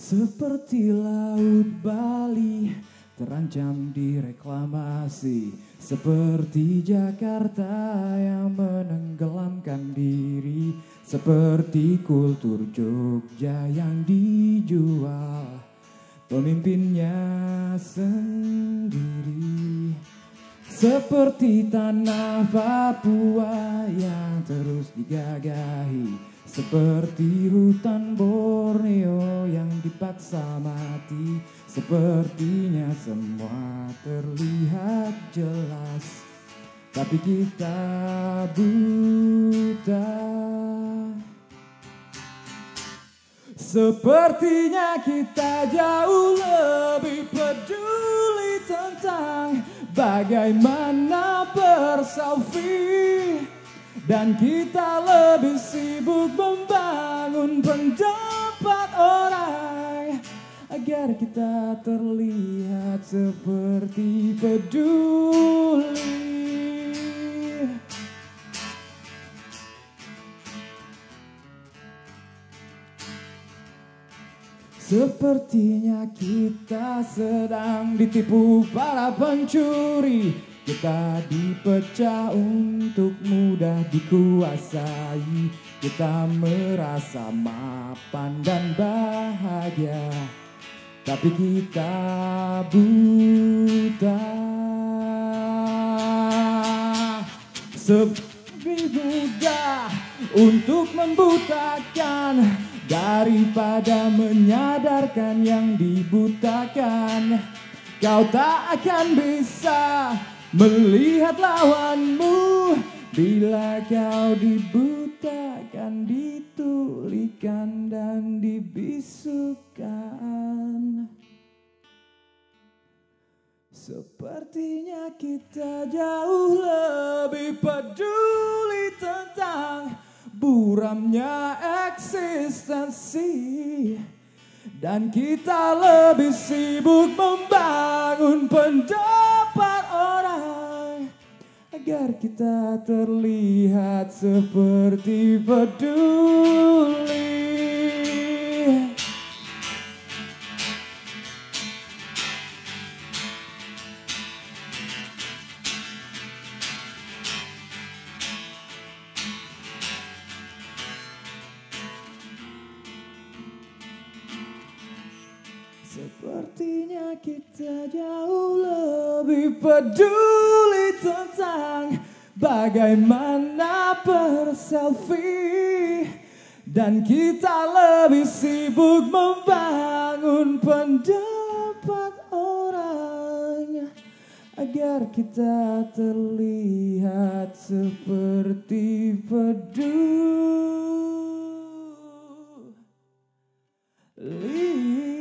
Seperti laut Bali terancam direklamasi, seperti Jakarta yang menenggelamkan diri, seperti kultur Jogja yang dijual pemimpinnya sendiri, seperti tanah Papua yang terus digagahi, seperti hutan Borneo yang dipaksa mati. Sepertinya semua terlihat jelas, tapi kita buta. Sepertinya kita jauh lebih peduli tentang bagaimana berselfie, dan kita lebih sibuk membangun pendapat orang agar kita terlihat seperti peduli. Sepertinya kita sedang ditipu para pencuri. Kita dipecah untuk mudah dikuasai. Kita merasa mapan dan bahagia, tapi kita buta. Lebih mudah untuk membutakan daripada menyadarkan yang dibutakan. Kau tak akan bisa melihat lawanmu bila kau dibutakan, ditulikan dan dibisukan. Sepertinya kita jauh lebih peduli tentang buramnya eksistensi, dan kita lebih sibuk membangun pendapat orang agar kita terlihat seperti peduli. Sepertinya kita jauh lebih peduli tentang bagaimana berselfie, dan kita lebih sibuk membangun pendapat orang agar kita terlihat seperti peduli.